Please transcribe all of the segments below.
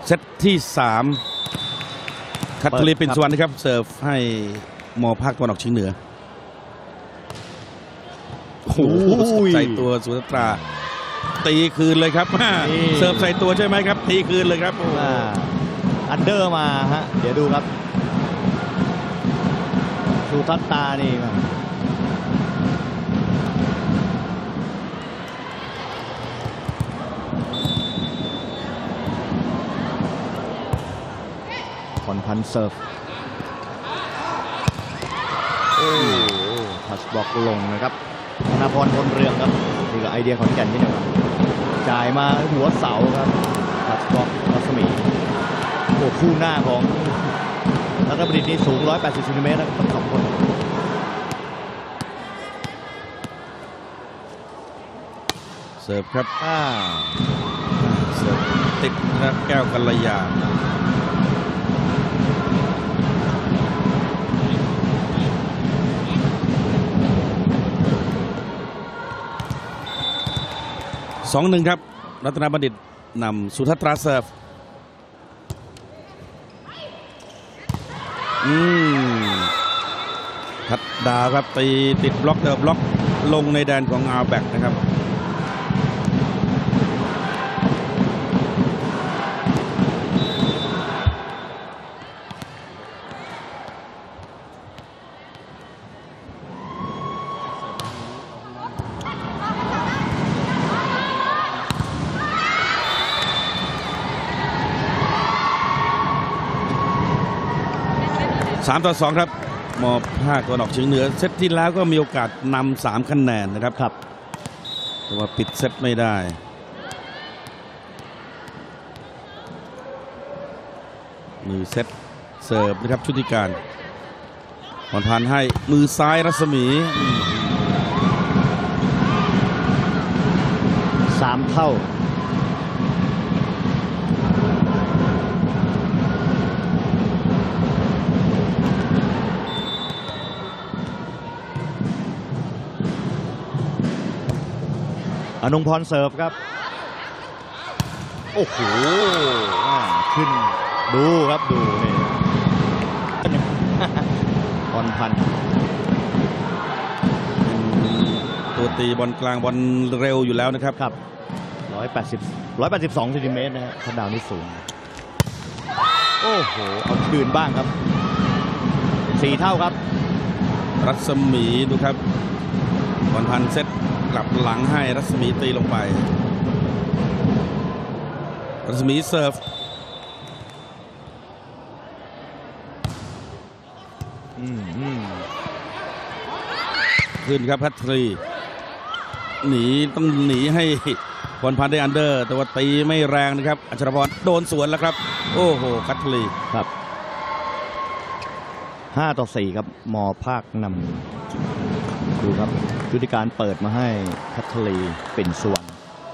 เซตที่3คัตลีเป็นส่วนนะครับเสิร์ฟให้มอภาคตะวันออกเฉียงเหนือโอ้โหใส่ตัวสุภัตราตีคืนเลยครับเสิร์ฟใส่ตัวใช่ไหมครับตีคืนเลยครับอันเดอร์มาฮะเดี๋ยวดูครับสุภัตรานี่พรพันธ์เสิร์ฟทัชบล็อกลงนะครับธนพรพลเรืองครับนี่ก็ไอเดียของแก่นที่นี่ครับจ่ายมาหัวเสาครับทัชบล็อกรัศมีโอ้คู่หน้าของนักบดินนี่สูง180เซนติเมตรนะครับทั้ง2คนเสิร์ฟครับเสิร์ฟติดนะแก้วกัลยา2-1ครับรัตนบัณฑิตนำสุภัตราเสิร์ฟทัดดาวครับตีติดบล็อกบล็อกลงในแดนของอาร์แบกนะครับ3-2ครับมอภาคตะวันออกเฉียงเหนือเซตที่แล้วก็มีโอกาสนำ3คะแนนนะครับแต่ว่าปิดเซตไม่ได้มือเซตเสิร์ฟนะครับชุติการผ่อนพันให้มือซ้ายรัศมี 3 เท่าอนงพรเสิร์ฟครับโอ้โหขึ้นดูครับดูนี่พรพันธ์ตัวตีบอลกลางบอลเร็วอยู่แล้วนะครับ 182เซนติเมตรนะฮะทัดดาวนี่สูงโอ้โหเอาคืนบ้างครับ4 เท่าครับรัศมีดูครับพรพันธ์เซตกลับหลังให้รัศมีตีลงไปรัศมีเสิร์ฟขึ้นครับพัทรีต้องหนีให้พรพันธ์ได้อันเดอร์แต่ว่าตีไม่แรงนะครับอัชรพรโดนสวนแล้วครับโอ้โหพัทรีครับ5-4ครับมอภาคนำดูครับชุติการเปิดมาให้พัทลีเป็นส่วน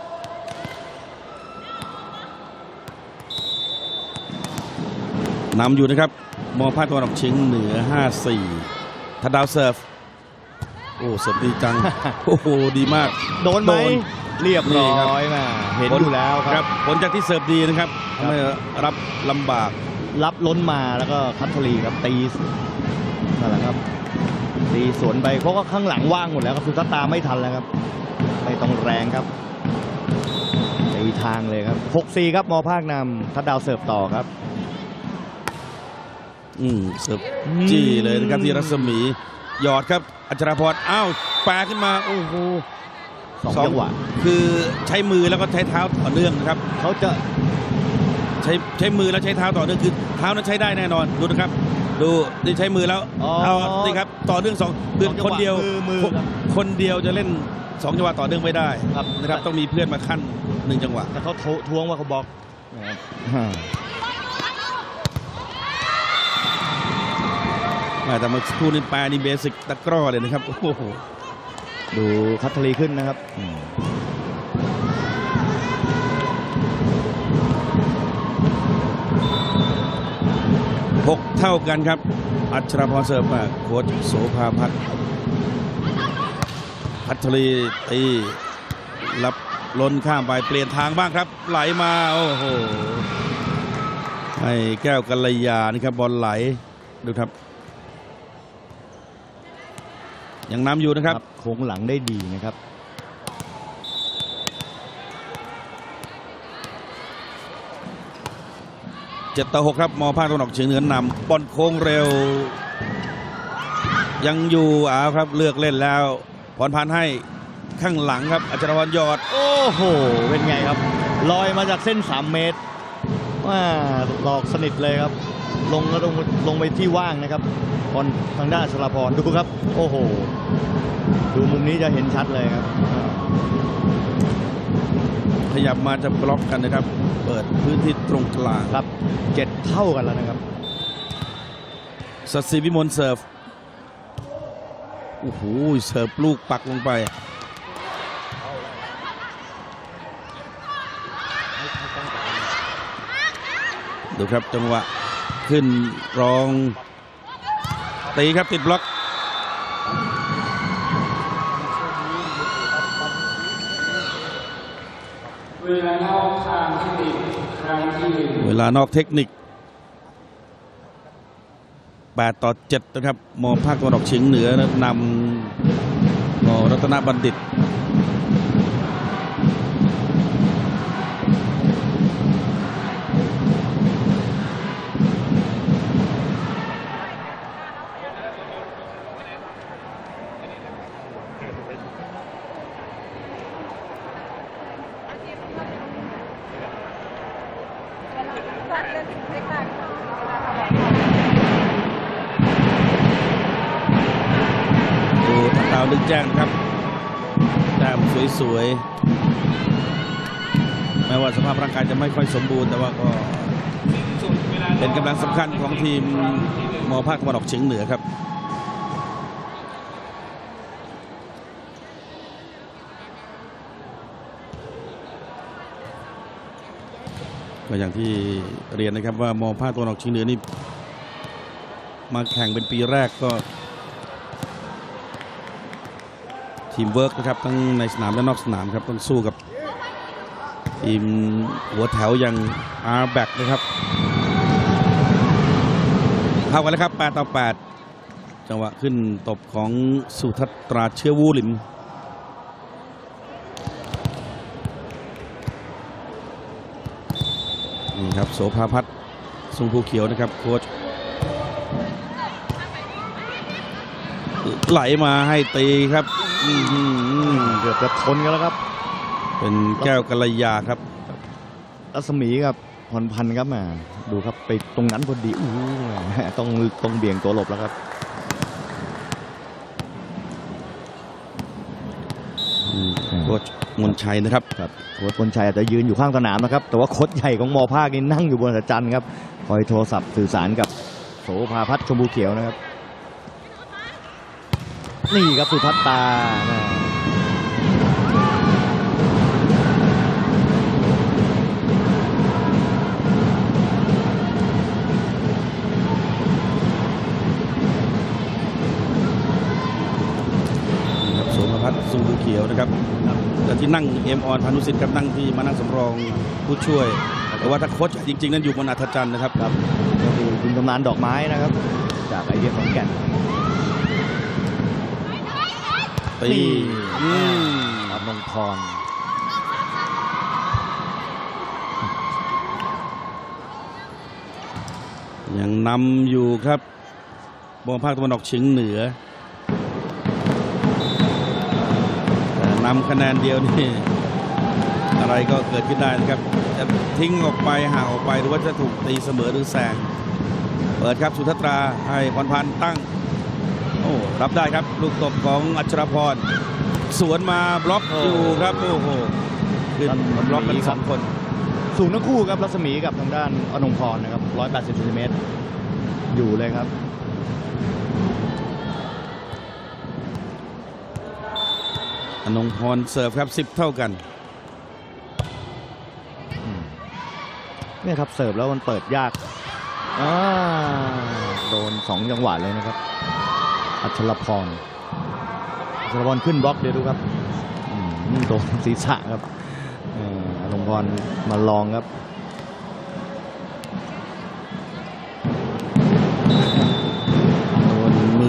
นำอยู่นะครับมอภาคตะวันออกเฉียงเหนือ5-4ทัดดาวเสิร์ฟโอ้เสิร์ฟดีจังโอ้โหดีมากโดนไหมเรียบร้อยมาเห็นอยู่แล้วครับผลจากที่เสิร์ฟดีนะครับทำให้รับลำบากรับล้นมาแล้วก็พัทลีครับตีนั่นแหละครับตีสวนไปเพราะว่าข้างหลังว่างหมดแล้วครับสุภัตราไม่ทันแล้วครับไม่ต้องแรงครับตีทางเลยครับ6-4ครับมอภาคนำทัดดาวเสิร์ฟต่อครับเสิร์ฟจี้เลยนะครับที่รัศมีหยอดครับอัชราพรอ้าวแปรขึ้นมาโอ้โห 2 จังหวะคือใช้มือแล้วก็ใช้เท้าต่อเนื่องนะครับเขาจะใช้มือแล้วใช้เท้าต่อเนื่องคือเท้านั้นใช้ได้แน่นอนดูนะครับดูใช้มือแล้วเอานี่ครับต่อเนื่อง2คือคนเดียวจะเล่น2 จังหวะต่อเนื่องไม่ได้นะครับต้องมีเพื่อนมาขั้น1 จังหวะแต่เขาท้วงว่าเขาบล็อกแต่เมื่อคู่นี้แปลนี่เบสิกตะกร้อเลยนะครับโอ้โหดูพัทลีขึ้นนะครับ 6 เท่ากันครับอัชราพรเสิร์ฟมาโค้ชโสภาพัฒน์พัทลีตีรับล้นข้ามไปเปลี่ยนทางบ้างครับไหลมาโอ้โหให้แก้วกัลยานะครับบอลไหลดูครับยังนำอยู่นะครับโค้งหลังได้ดีนะครับ 7-6ครับม.ภาคตะวันออกเฉียงเหนือนำบอลโค้งเร็วยังอยู่ครับเลือกเล่นแล้วพรพันธ์ให้ข้างหลังครับอัชรพรยอดโอ้โหเป็นไงครับลอยมาจากเส้น3 เมตรว่าหลอกสนิทเลยครับลงไปที่ว่างนะครับบอลทางด้านอัชรพรดูครับโอ้โหดูมุมนี้จะเห็นชัดเลยครับขยับมาจะบล็อกกันนะครับเปิดพื้นที่ตรงกลางครับ7 เท่ากันแล้วนะครับศศิวิมลเสิร์ฟโอ้โหเสิร์ฟลูกปักลงไปดูครับจังหวะขึ้นรองตีครับติดบล็อกเวลานอกเทคนิคครั้งที่1เวลานอกเทคนิค8-7นะครับม.ภาคตะวันออกเฉียงเหนือนำม.รัตนบัณฑิตดาวดึกแจ้งครับแต้มสวยๆแม้ว่าสภาพร่างกายจะไม่ค่อยสมบูรณ์แต่ว่าก็เป็นกำลังสำคัญของทีมม.ภาคตะวันออกเฉียงเหนือครับก็อย่างที่เรียนนะครับว่าม.ภาคตะวันออกเฉียงเหนือนี่มาแข่งเป็นปีแรกก็ทีมเวิร์กนะครับทั้งในสนามและนอกสนามครับต้องสู้กับทีมหัวแถวอย่างอาร์แบกนะครับเข้ากันแล้วครับ8-8จังหวะขึ้นตบของสุทัศตราเชื้อวูหลิมนี่ครับโสภาพัฒน์ทรงภูเขียวนะครับโค้ชไหลมาให้ตีครับเกือบจะทนกันแล้วครับเป็นแก้วกัลยาครับรัศมีครับพรพันธ์ครับมาดูครับไปตรงนั้นพอดีต้องเบี่ยงตัวหลบแล้วครับโค้ชมนชัยนะครับโค้ชมนชัยอาจจะยืนอยู่ข้างสนามนะครับแต่ว่าโค้ชใหญ่ของม.ภาคนี่นั่งอยู่บนอัศจรรย์ครับคอยโทรศัพท์สื่อสารกับโสภาพัฒน์ชมพูเขียวนะครับนี่ครับสุทัศตาโสภาพัฒน์ทรงภูเขียวนะครับแต่ที่นั่งเอ็มออนพานุสิทธิ์ครับนั่งที่มานั่งสำรองผู้ช่วยแต่ว่าถ้าโค้ชจริงๆนั้นอยู่บนอัธจันทร์นะครับก็คือคุณตำนานดอกไม้นะครับจากไอเดียขอนแก่นตีอนงพรยังนำอยู่ครับม.ภาคตะวันออกเฉียงเหนือแต่นำคะแนนเดียวนี่อะไรก็เกิดขึ้นได้นะครับจะทิ้งออกไปห่างออกไปหรือว่าจะถูกตีเสมอหรือแซงเปิดครับสุทัศตราให้พรพันธ์ตั้งโอ้รับได้ครับลูกตบของอัชรพรสวนมาบล็อกอยู่ครับโอ้โหขึ้นบล็อกกัน2 คนสูงทั้งคู่ครับรัศมีกับทางด้านอนงพรนะครับ180 เซนติเมตรอยู่เลยครับอนงพรเสิร์ฟครับ10 เท่ากันเนี่ยครับเสิร์ฟแล้วมันเปิดยากโดน2 จังหวะเลยนะครับอัชรพรขึ้นบล็อกเดี๋ยวดูครับโดนศีรษะครับอนงพรมาลองครับ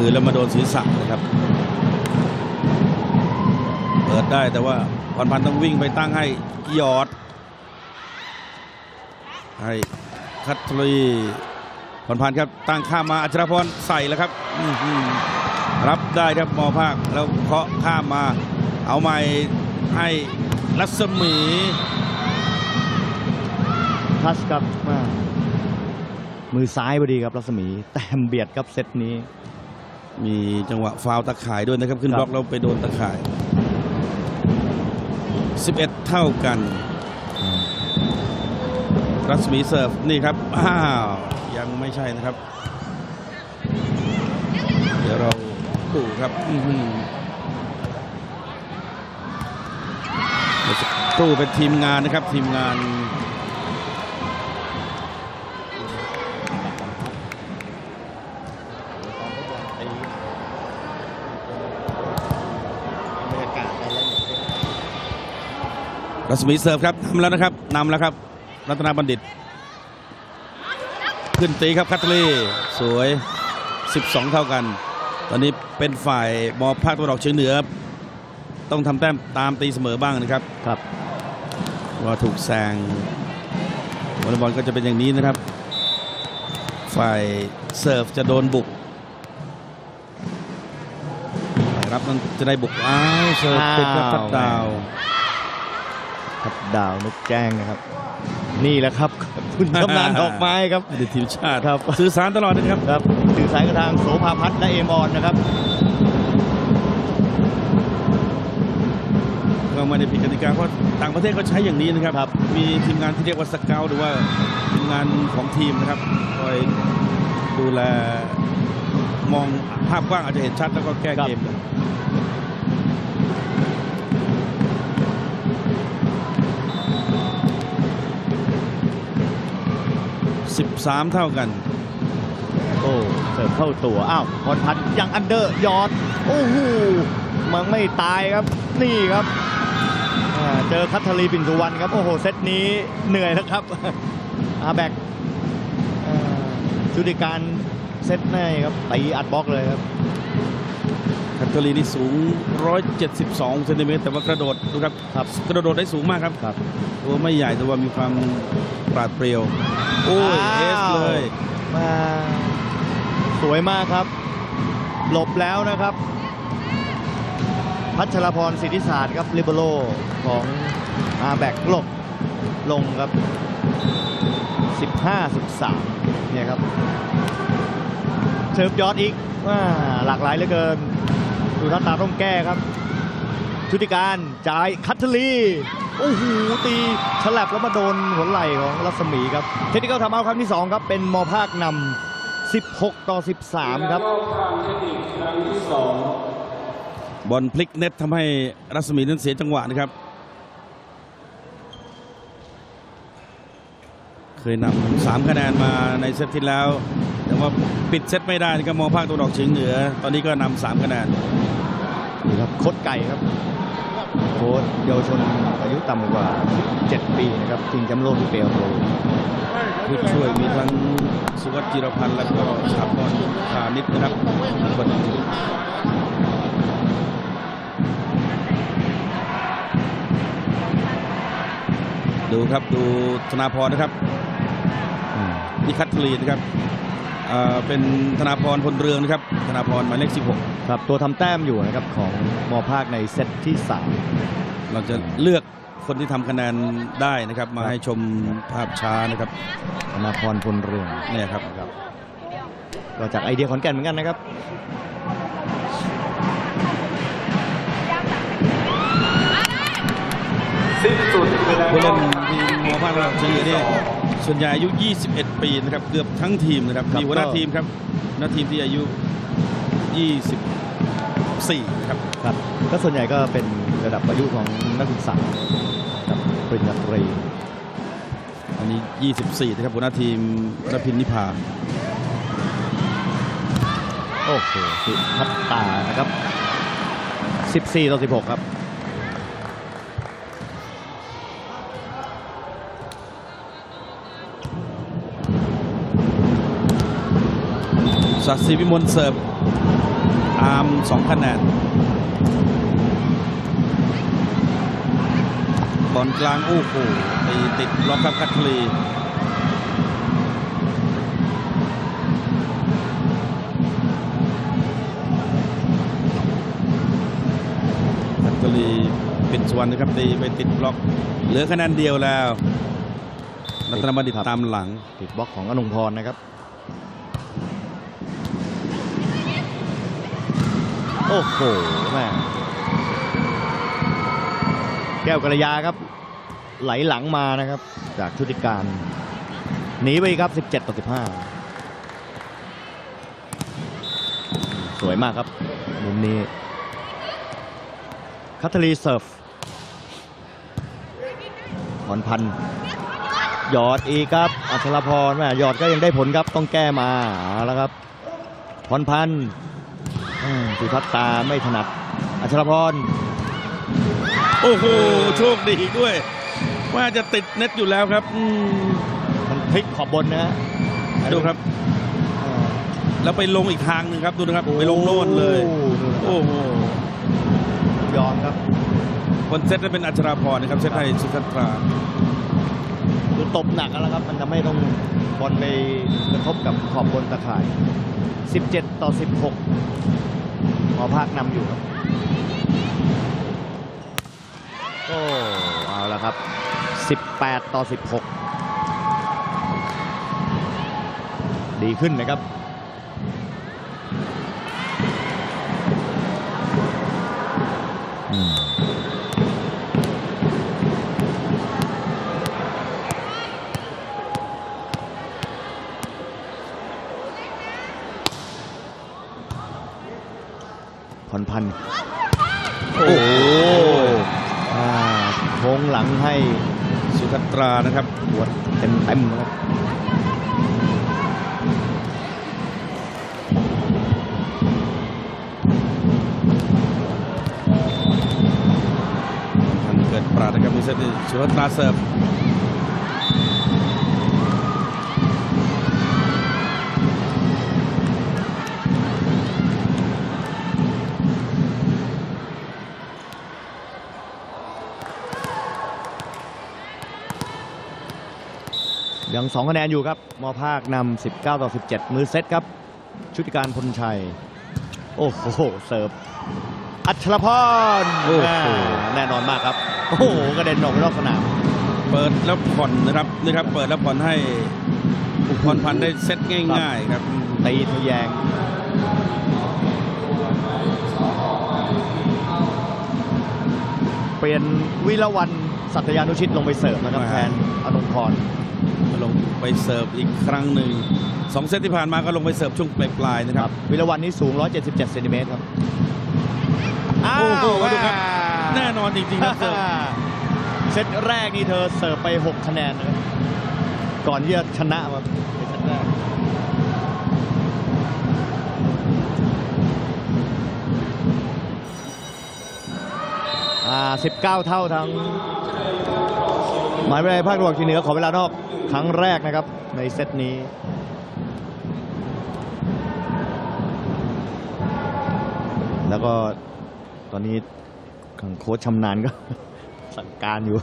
มือแล้วมาโดนศีรษะนะครับเปิดได้แต่ว่าพรพันธ์ต้องวิ่งไปตั้งให้หยอดให้คัตทรีพรพันธ์ครับตั้งข้ามมาอัชรพรใส่แล้วครับรับได้ครับมอภาคแล้วเคาะข้ามมาเอาใหม่ให้รัศมีทัชครับมือซ้ายพอดีครับรัศมีแต้มเบียดครับเซตนี้มีจังหวะฟาวล์ตะข่ายด้วยนะครับขึ้นบล็อกแล้วไปโดนตะข่าย11เท่ากันรัศมีเสิร์ฟนี่ครับยังไม่ใช่นะครับเดี๋ยวเราดูครับตู้เป็นทีมงานนะครับทีมงานรัศมีเสิร์ฟครับนำแล้วนะครับรัตนาบัณฑิตขึ้นตีครับคัตลีสวย12เท่ากันตอนนี้เป็นฝ่ายมอภาคตะวันออกเฉียงเหนือต้องทำแต้มตามตีเสมอบ้างนะครับว่าถูกแซงวอลเลย์บอลก็จะเป็นอย่างนี้นะครับฝ่ายเสิร์ฟจะโดนบุกรับมันจะได้บุกเสิร์ฟติดครับทัดดาวนึกแจ้งนะครับนี่แหละครับคุณกำนันดอกไม้ครับอดีตทีมชาติครับสื่อสารตลอดนะครับสื่อสารกับทางโสภาพัฒน์และเอมอนนะครับก็ไม่ได้ผิดกติกาเพราะต่างประเทศก็ใช้อย่างนี้นะครับมีทีมงานที่เรียกว่าสเกาต์หรือว่าทีมงานของทีมนะครับคอยดูแลมองภาพกว้างอาจจะเห็นชัดแล้วก็แก้เกม13เท่ากันเสิร์ฟเข้าตัวพรพันธ์ยังอันเดอร์ยอดโอ้โหมันไม่ตายครับนี่ครับเจอคัตทลีปิ่นสุวรรณครับโอ้โหเซตนี้เหนื่อยแล้วครับอาแบกชุดิการเซตแน่ครับตีอัดบล็อกเลยครับคัตทลีนี่สูง172เซนติเมตรแต่ว่ากระโดดดูครับกระโดดได้สูงมากครับตัวไม่ใหญ่แต่ว่ามีความปราดเปรียวโอ้ยเอสเลยสวยมากครับหลบแล้วนะครับพัชรพรสิทธิศาสตร์ครับลิเบโรของอาแบกหลบลงครับ15-13เนี่ยครับเสิร์ฟยอดอีกหลากหลายเหลือเกินดูท่าตาต้องแก้ครับชุติการจ่ายคัตทลีโอ้โหตีฉลับแล้วมาโดนหัวไหล่ของรัศมีครับเทคนิคทำเอาครั้งที่2ครับเป็นมอภาคนำ16-13ครับบอลพลิกเน็ตทำให้รัศมีนั้นเสียจังหวะนะครับเคยนำ3คะแนนมาในเซตที่แล้วแต่ว่าปิดเซตไม่ได้นะครับมอภาคตะวันออกเฉียงเหนือตอนนี้ก็นำ3คะแนนนี่ครับโค้ชไก่ครับโค้ชเยาวชนอายุต่ำกว่า17ปีนะครับชิงแชมป์โลกที่เปโตรผู้ช่วยมีทั้งสุวัสดิ์จิรพันธ์และก็สถาพรพานิชนะครับดูครับดูธนาพรนะครับนี่คัตทลีนะครับเป็นธนาพรพลเรืองนะครับธนาพรหมายเลข16 ครับตัวทำแต้มอยู่นะครับของมอภาคในเซตที่3 เราจะเลือกคนที่ทำคะแนนได้นะครับมาให้ชมภาพช้านะครับธนาพรพลเรืองเนี่ยครับก็จากไอเดียขอนแก่นเหมือนกันนะครับผู้เล่นทีมมอภาคตะวันออกเฉียงเหนือเนี่ยส่วนใหญ่อายุ21ปีนะครับเกือบทั้งทีมนะครับมีหัวหน้าทีมครับหัวหน้าทีมที่อายุ24ครับก็ส่วนใหญ่ก็เป็นระดับอายุของนักศึกษากับปริญญาตรีอันนี้24นะครับหัวหน้าทีมรพินนิพาโอ้โหสุพัตตานะครับ14-16ครับศักดิ์ศรีวิมลเสิร์ฟอาร์ม2 คะแนนบอลกลางโอ้โหไปติดบล็อกครับคัตทลีเป็นส่วนนะครับตีไปติดบล็อกเหลือคะแนนเดียวแล้วรัตนบัณฑิตตามหลังติดบล็อกของอนงพรนะครับโอ้โหแม่แก้วกระยาครับไหลหลังมานะครับจากชุติการหนีไปครับ17-15สวยมากครับมุมนี้คัตทลีเสิร์ฟพรพันธ์หยอดอีกครับอัชรพรแม่หยอดก็ยังได้ผลครับต้องแก้มาแล้วครับพรพันธ์สุทัศตาไม่ถนัดอัชรพรโอ้โหโชคดีด้วยว่าจะติดเน็ตอยู่แล้วครับมันพลิกขอบบนนะดูครับแล้วไปลงอีกทางหนึ่งครับดูนะครับไปลงโน่นเลยโอ้โหยอมครับคนเซตนั้นเป็นอัชราพรนะครับเซตให้สุทัศตราคือตบหนักแล้วครับมันจะไม่ต้องบอลไปกระทบกับขอบบนตะข่าย17-16หอภาคนำอยู่ครับโอ้เอาละครับ18-16ดีขึ้นนะครับพรพันธ์โอ้โหโค้งหลังให้สุทัศตรานะครับหัวเต็มนะครับทันเกิดปราดนะครับมีเซตสุทัศตราเสิร์ฟยัง2 คะแนนอยู่ครับม.ภาคนำ19-17มือเซตครับชุติการพลชัยโอ้โหเสิร์ฟอัชรพรแน่นอนมากครับโอ้โหกระเด็นออกนอกสนามเปิดแล้วผ่อนนะครับนี่ครับเปิดแล้วผ่อนให้พรพันธ์ได้เซตง่ายๆครับตีทะแยงเปลี่ยนวิรวรรณสัตยานุชิตลงไปเสิร์ฟนะครับแทนอนงพรลงไปเสิร์ฟอีกครั้งหนึ่ง2 เซตที่ผ่านมาก็ลงไปเสิร์ฟช่วงปลายๆนะครับวิรวรรณนี้สูง177 เซนติเมตรครับโอ้โหดูครับแน่นอนจริงๆครับเซตแรกนี่เธอเสิร์ฟไป6 คะแนนนะครับก่อนที่จะชนะมาในเซตแรก19 เท่าทั้งหมายวิทยาลัยภาคตะวันออกเฉียงเหนือขอเวลานอกครั้งแรกนะครับในเซตนี้แล้วก็ตอนนี้โค้ชชำนาญก็สั่งการอยู่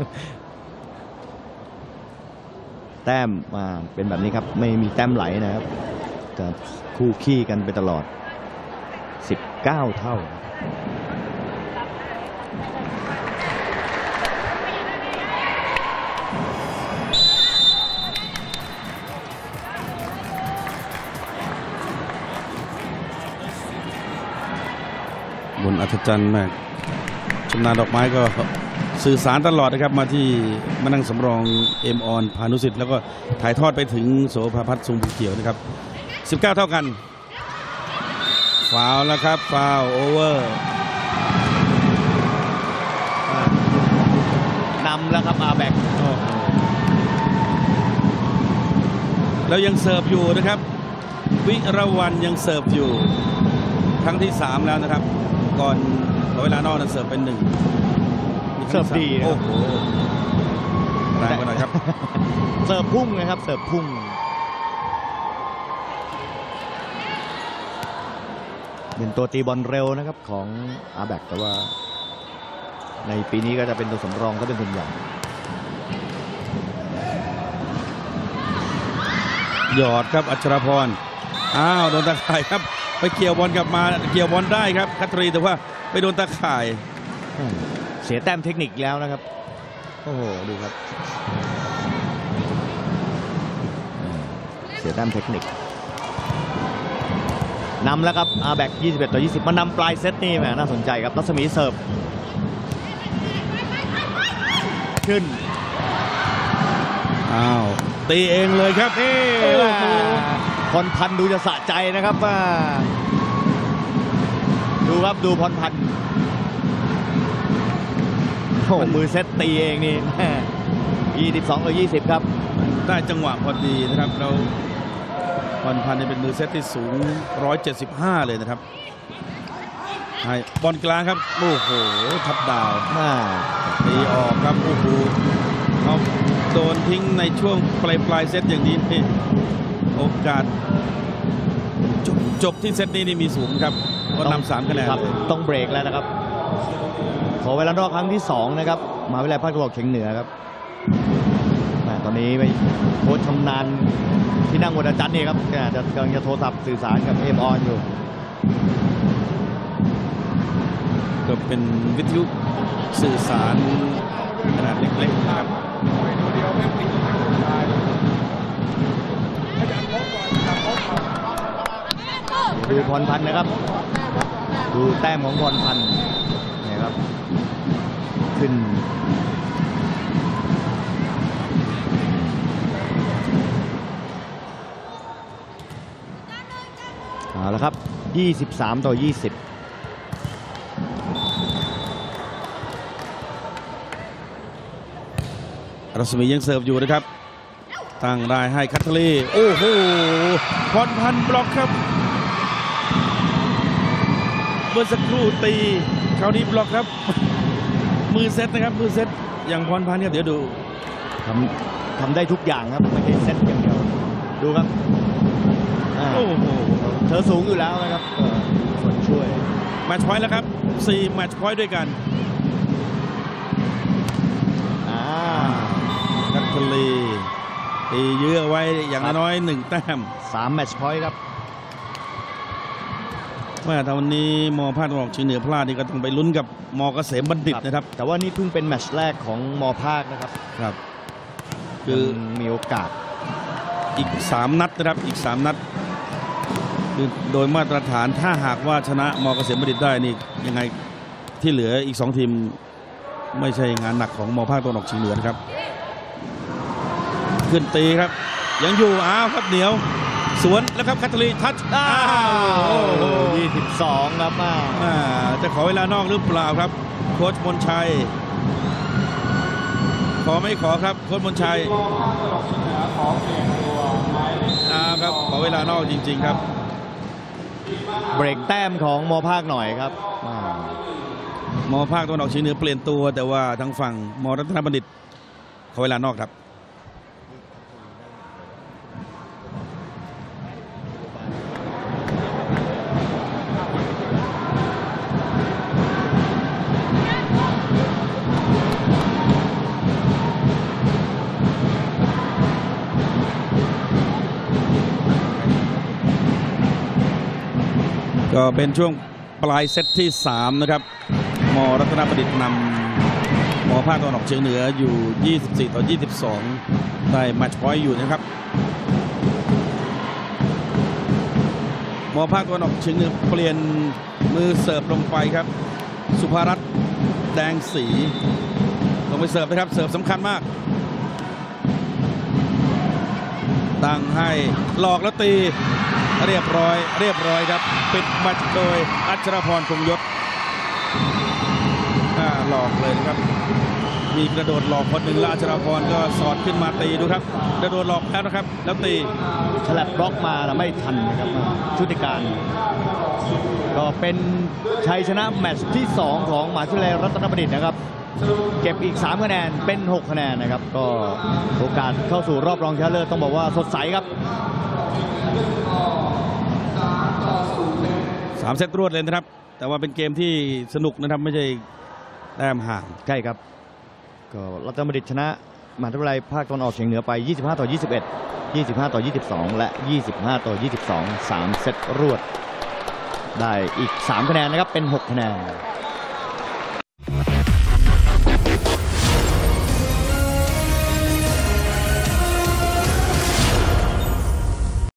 แต้มมาเป็นแบบนี้ครับไม่มีแต้มไหลนะครับจะคู่ขี้กันไปตลอด19 เท่าบนอัศจรรย์แม่ชำนาญดอกไม้ก็สื่อสารตลอดนะครับมาที่มานั่งสำรองเอ็มออนพานุสิทธิ์แล้วก็ถ่ายทอดไปถึงโสภาพัฒน์ทรงบุญเกี่ยวนะครับ19 เท่ากันฟาวล์แล้วครับฟาวล์โอเวอร์นำแล้วครับอาแบกแล้วยังเสิร์ฟอยู่นะครับวิรวรรณยังเสิร์ฟอยู่ครั้งที่3แล้วนะครับก่อนเวลานอกนั้นเสิร์ฟเป็น1 เสิร์ฟดีโอ้โหแรงไปหน่อยครับเสิร์ฟพุ่งนะครับเสิร์ฟพุ่งเป็นตัวตีบอลเร็วนะครับของอาแบกแต่ว่าในปีนี้ก็จะเป็นตัวสำรองก็เป็นส่วนใหญ่หยอดครับอัชรพรอ้าวโดนตะข่ายครับไปเกี่ยวบอลกลับมาเกี่ยวบอลได้ครับคัตรีแต่ว่าไปโดนตะข่ายเสียแต้มเทคนิคแล้วนะครับโอ้โหดูครับเสียแต้มเทคนิคนำแล้วครับอาแบก21-20มานำปลายเซตนี่แหมน่าสนใจครับรัศมีเสิร์ฟขึ้นอ้าวตีเองเลยครับพรพันธ์ดูจะสะใจนะครับว่าดูครับดูพรพันธ์มือเซตตีเองนี่22-20ครับได้จังหวะพอดีนะครับเราพรพันธ์เป็นมือเซตที่สูง175เลยนะครับให้บอลกลางครับโอ้โหทับดาวตีออกครับโอ้โหเขาโดนทิ้งในช่วงปลายเซตอย่างนี้นี่โอกาสจบที่เซตนี้นี่มีสูงครับก็นำ3คะแนนต้องเบรกแล้วนะครับขอเวลานอกครั้งที่2นะครับมหาวิทยาลัยภาคตะวันออกเฉียงเหนือครับตอนนี้ไปโค้ชชำนาญที่นั่งบนอาจารย์นี่ครับกำลังจะโทรศัพท์สื่อสารกับเอ็มออนอยู่ก็เป็นวิทยุสื่อสารขนาดเล็กๆนะครับดูพรพันธ์นะครับดูแต้มของพรพันธ์นะครับขึ้นเอาละครับ23-20 รัศมียังเสิร์ฟอยู่นะครับตั้งได้ให้คัตลีโอ้โหพรพันธ์บล็อกครับเมื่อสักครู่ตีคราวนี้บล็อกครับมือเซตนะครับมือเซตอย่างพรพันธ์ครับเดี๋ยวดูทำได้ทุกอย่างครับไม่ใช่เซตอย่างเดียวดูครับโอ้โหเธอสูงอยู่แล้วนะครับส่วนช่วยแมตช์พอยต์แล้วครับ4แมตช์พอยต์ด้วยกันคัตลีตีเยอะไว้อย่างน้อย1แต้ม 3แมตช์พอยต์ครับเมื่อวันนี้มภาคตะวันออกเฉียงเหนือพลาดนี่ก็ต้องไปลุ้นกับมเกษมบัณฑิตนะครับแต่ว่านี่เพิ่งเป็นแมตช์แรกของมภาคนะครับครับคือมีโอกาสอีก3นัดนะครับอีก3นัดคือโดยมาตรฐานถ้าหากว่าชนะมเกษมบัณฑิตได้นี่ยังไงที่เหลืออีก2ทีมไม่ใช่งานหนักของมภาคตะวันออกเฉียงเหนือนะครับขึ้นตีครับยังอยู่อ้าวครับเหนียวสวนแล้วครับคัตลีทัช 22ครับจะขอเวลานอกหรือเปล่าครับโค้ชมนชัยขอไม่ขอครับโค้ชมนชัยครับขอเวลานอกจริงๆครับเบรกแต้มของมภาคหน่อยครับมภาคตะวันออกเฉียงเหนือเปลี่ยนตัวแต่ว่าทางฝั่งมรัตนบัณฑิตขอเวลานอกครับก็เป็นช่วงปลายเซตที่3นะครับมรัตนบัณฑิตนำมภาคตะวันออกเฉียงเหนืออยู่24-22ได้แมตช์พอยต์อยู่นะครับมภาคตะวันออกเฉียงเหนือเปลี่ยนมือเสิร์ฟลงไปครับสุภารัตน์แดงศรีลงไปเสิร์ฟนะครับเสิร์ฟสำคัญมากตั้งให้หลอกแล้วตีเรียบร้อยครับปิดแมตช์โดยอัชรพรคงยศหลอกเลยนะครับมีกระโดดหลอกคนหนึ่งแล้วอัชรพรก็สอดขึ้นมาตีดูครับกระโดดหลอกแล้วนะครับแล้วตีฉลับบล็อกมาไม่ทันนะครับชุติการก็เป็นชัยชนะแมตช์ที่2ของมหาวิทยาลัยรัตนบัณฑิตนะครับเก็บอีก3คะแนนเป็น6คะแนนนะครับก็โอกาสเข้าสู่รอบรองชนะเลิศต้องบอกว่าสดใสครับ 3 เซตรวดเลยนะครับแต่ว่าเป็นเกมที่สนุกนะครับไม่ใช่แต้มห่างใช่ครับก็รัตนบัณฑิตชนะมหาวิทยาลัยภาคตะวันออกเฉียงเหนือไป25-21 25-22 และ 25-22 3 เซตรวดได้อีก3 คะแนนนะครับเป็น6 คะแนน